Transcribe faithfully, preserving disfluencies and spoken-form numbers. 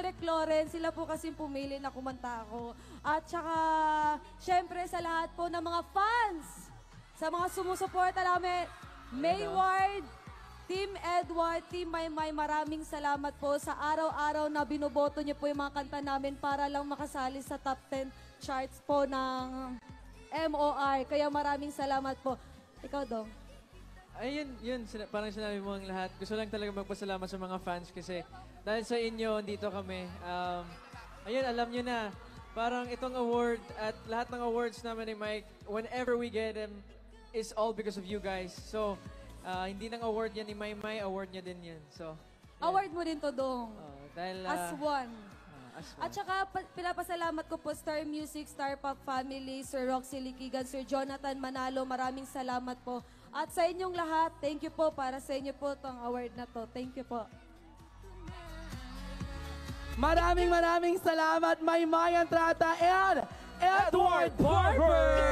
Direk Lawrence, sila po kasi pumili na kumanta ako. At saka, syempre sa lahat po ng mga fans, sa mga sumusuporta namin, Mayward, Team Edward, Team Maymay, maraming salamat po sa araw-araw na binoboto niyo po yung mga kanta namin para lang makasali sa top ten charts po ng M O R. Kaya maraming salamat po. Ikaw, Dong. Ayun, yun, sina parang sinabi mo ang lahat. Gusto lang talaga magpasalamat sa mga fans kasi dahil sa inyo, dito kami. Um, ayun, alam nyo na, parang itong award at lahat ng awards namin ni Mike, whenever we get them, is all because of you guys. So, uh, hindi nang award yan ni Maymay, award niya din yan. So, yeah. Award mo rin to, Dong. Uh, dahil, uh, as one. Uh, as one. At saka, pinapasalamat ko po Star Music, Star Pop Family, Sir Roxy Liquigan, Sir Jonathan Manalo, maraming salamat po. At sa inyong lahat, thank you po para sa inyo po itong award na to. Thank you po. Maraming maraming salamat, Maymay Entrata and Edward Barber!